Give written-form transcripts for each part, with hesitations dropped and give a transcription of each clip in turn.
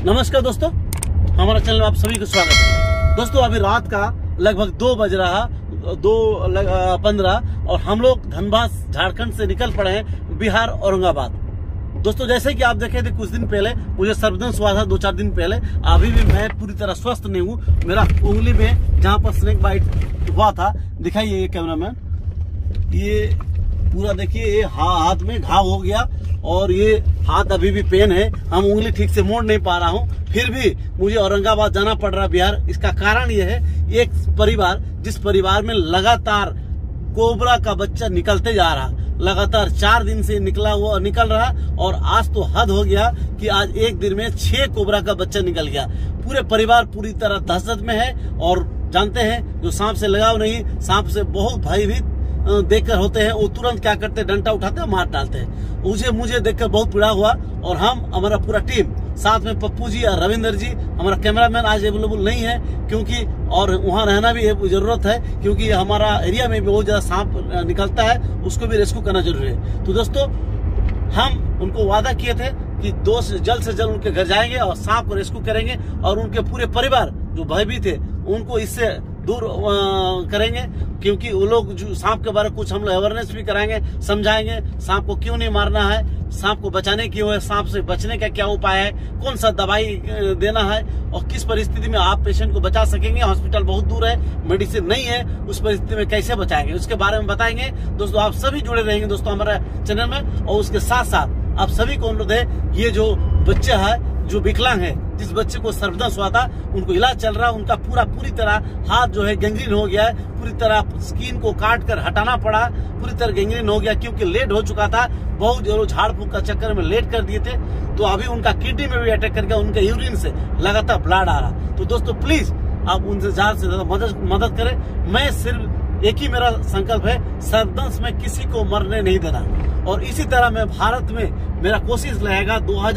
नमस्कार दोस्तों, हमारा चैनल में आप सभी को स्वागत है। दोस्तों अभी रात का लगभग 2 बज रहा 2:15 और हम लोग धनबाद झारखंड से निकल पड़े हैं बिहार औरंगाबाद। दोस्तों जैसे कि आप देखे थे कुछ दिन पहले मुझे सर्वदंश हुआ था 2-4 दिन पहले। अभी भी मैं पूरी तरह स्वस्थ नहीं हूँ। मेरा उंगली में जहाँ पर स्नेक बाइट हुआ था, दिखाइए ये कैमरामैन, ये पूरा देखिए ये हाथ में घाव हो गया और ये हाथ अभी भी पेन है। हम उंगली ठीक से मोड़ नहीं पा रहा हूँ, फिर भी मुझे औरंगाबाद जाना पड़ रहा बिहार। इसका कारण ये है, एक परिवार जिस परिवार में लगातार कोबरा का बच्चा निकलते जा रहा, लगातार 4 दिन से निकल रहा और आज तो हद हो गया कि आज एक दिन में 6 कोबरा का बच्चा निकल गया। पूरे परिवार पूरी तरह दहशत में है। और जानते हैं जो सांप से लगाव नहीं, सांप से बहुत भयभीत देखकर होते हैं, वो तुरंत क्या करते हैं, डंडा उठाते हैं, मार डालते हैं। मुझे देखकर बहुत पीड़ा हुआ। और हमारा पूरा टीम साथ में पप्पू जी और रविंदर जी, हमारा कैमरामैन आज अवेलेबल नहीं है क्योंकि और वहाँ रहना भी जरूरत है क्योंकि हमारा एरिया में भी बहुत ज्यादा सांप निकलता है, उसको भी रेस्क्यू करना जरूरी है। तो दोस्तों हम उनको वादा किए थे कि जल्द से जल्द उनके घर जाएंगे और सांप को रेस्क्यू करेंगे और उनके पूरे परिवार जो भयभीत थे उनको इससे दूर करेंगे, क्योंकि वो लोग जो सांप के बारे में कुछ हम लोग अवेयरनेस भी कराएंगे, समझाएंगे सांप को क्यों नहीं मारना है, सांप को बचाने क्यों है, सांप से बचने का क्या उपाय है, कौन सा दवाई देना है और किस परिस्थिति में आप पेशेंट को बचा सकेंगे। हॉस्पिटल बहुत दूर है, मेडिसिन नहीं है, उस परिस्थिति में कैसे बचाएंगे उसके बारे में बताएंगे। दोस्तों आप सभी जुड़े रहेंगे दोस्तों हमारे चैनल में। और उसके साथ साथ आप सभी को अनुरोध है, ये जो बच्चा है जो विकलांग है, जिस बच्चे को सर्वदंश हुआ था, उनको इलाज चल रहा है। उनका पूरी तरह हाथ जो है गैंग्रीन हो गया है, पूरी तरह स्किन को काट कर हटाना पड़ा, पूरी तरह गैंग्रीन हो गया क्योंकि लेट हो चुका था, बहुत जो झाड़ फूक का चक्कर में लेट कर दिए थे। तो अभी उनका किडनी में भी अटैक कर गया, उनके यूरिन से लगातार ब्लड आ रहा। तो दोस्तों प्लीज आप उनसे ज्यादा से ज्यादा मदद करें। मैं सिर्फ एक ही मेरा संकल्प है, सर्वदंश में किसी को मरने नहीं देना। और इसी तरह मैं भारत में मेरा कोशिश रहेगा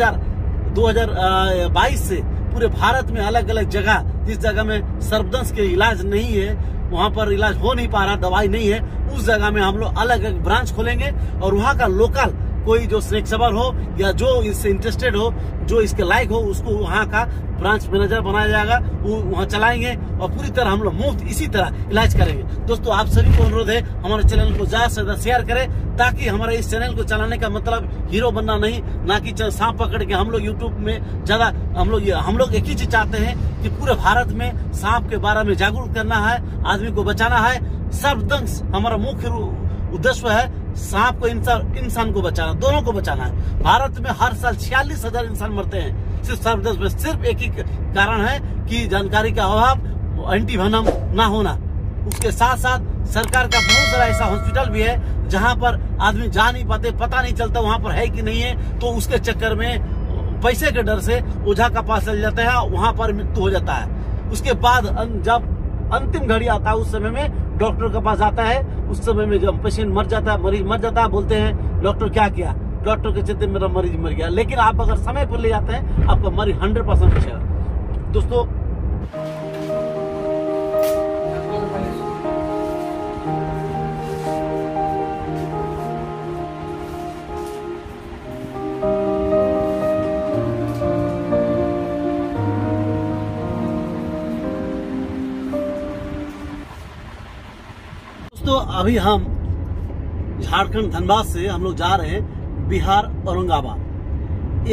2022 से पूरे भारत में अलग अलग जगह, जिस जगह में सर्वदंश के इलाज नहीं है, वहां पर इलाज हो नहीं पा रहा, दवाई नहीं है, उस जगह में हम लोग अलग अलग ब्रांच खोलेंगे और वहां का लोकल कोई जो स्नेक सवर हो या जो इससे इंटरेस्टेड हो, जो इसके लायक हो, उसको वहाँ का ब्रांच मैनेजर बनाया जाएगा, वो वहाँ चलाएंगे और पूरी तरह हम लोग मुफ्त इसी तरह इलाज करेंगे। दोस्तों आप सभी को अनुरोध है, हमारे चैनल को ज्यादा से ज्यादा शेयर करें ताकि हमारे इस चैनल को चलाने का मतलब हीरो बनना नहीं, ना कि सांप पकड़ के हम लोग यूट्यूब में ज्यादा। हम लोग एक ही चीज चाहते हैं कि पूरे भारत में सांप के बारे में जागरूक करना है, आदमी को बचाना है। सर्वदंश हमारा मुख्य उद्देश्य है, सांप को इंसान को बचाना, दोनों को बचाना है। भारत में हर साल 46,000 इंसान मरते हैं सिर्फ सर्वदंश में। सिर्फ एक ही कारण है कि जानकारी का अभाव, एंटीवेनम ना होना। उसके साथ साथ सरकार का बहुत सारा ऐसा हॉस्पिटल भी है जहां पर आदमी जा नहीं पाते, पता नहीं चलता वहां पर है कि नहीं है, तो उसके चक्कर में पैसे के डर से ओझा का पास चल जाते हैं, वहां पर मृत्यु हो जाता है। उसके बाद जब अंतिम घड़ी आता है उस समय में डॉक्टर के पास आता है, उस समय में जब पेशेंट मर जाता है, मरीज मर जाता है, बोलते हैं डॉक्टर क्या किया, डॉक्टर के चलते मेरा मरीज मर गया। लेकिन आप अगर समय पर ले जाते हैं आपका मरीज 100% बचेगा। दोस्तों अभी हम झारखंड धनबाद से हम लोग जा रहे हैं बिहार औरंगाबाद।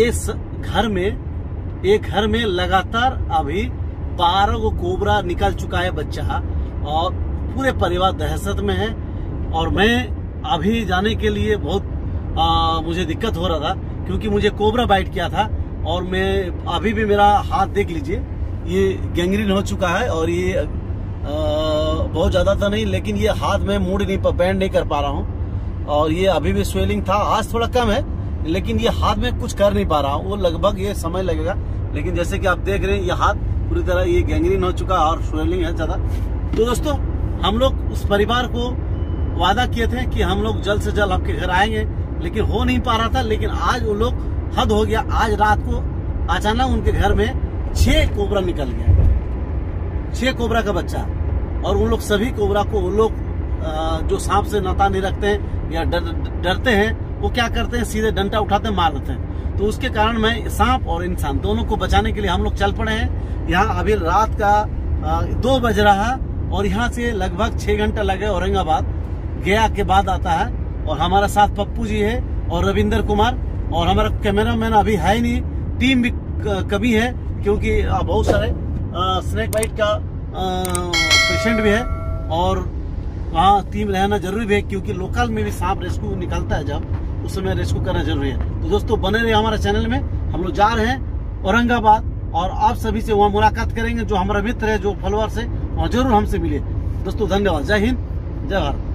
एक घर में लगातार अभी 12 को कोबरा निकल चुका है बच्चा और पूरे परिवार दहशत में है। और मैं अभी जाने के लिए बहुत मुझे दिक्कत हो रहा था क्योंकि मुझे कोबरा बाइट किया था और मैं अभी भी मेरा हाथ देख लीजिए, ये गैंग्रीन हो चुका है और ये बहुत ज्यादा तो नहीं, लेकिन ये हाथ में बैंड नहीं कर पा रहा हूँ और ये अभी भी स्वेलिंग था, आज थोड़ा कम है, लेकिन ये हाथ में कुछ कर नहीं पा रहा हूँ। वो लगभग ये समय लगेगा, लेकिन जैसे कि आप देख रहे हैं ये हाथ पूरी तरह ये गैंग्रीन हो चुका और स्वेलिंग है ज्यादा। तो दोस्तों हम लोग उस परिवार को वादा किए थे कि हम लोग जल्द से जल्द आपके घर आएंगे, लेकिन हो नहीं पा रहा था। लेकिन आज वो लोग हद हो गया, आज रात को अचानक उनके घर में 6 कोबरा निकल गया, 6 कोबरा का बच्चा। और उन लोग सभी कोबरा को वो लोग जो सांप से नाता नहीं रखते हैं या डरते हैं, वो क्या करते हैं, सीधे डंडा उठाते हैं, मार देते हैं। तो उसके कारण मैं सांप और इंसान दोनों को बचाने के लिए हम लोग चल पड़े हैं। यहाँ अभी रात का 2 बज रहा और यहाँ से लगभग 6 घंटा लगे औरंगाबाद, गया के बाद आता है। और हमारा साथ पप्पू जी है और रविंदर कुमार, और हमारा कैमरामैन अभी है नहीं, टीम भी कमी है क्योंकि बहुत सारे स्नेक बाइट का पेशेंट भी है और वहाँ टीम रहना जरूरी भी है क्योंकि लोकल में भी सांप रेस्क्यू निकलता है, जब उस समय रेस्क्यू करना जरूरी है। तो दोस्तों बने रहिए हमारे चैनल में। हम लोग जा रहे हैं औरंगाबाद और आप सभी से वहाँ मुलाकात करेंगे। जो हमारा मित्र है, जो फॉलोअर्स है, वहाँ जरूर हमसे मिले। दोस्तों धन्यवाद। जय हिंद, जय भारत।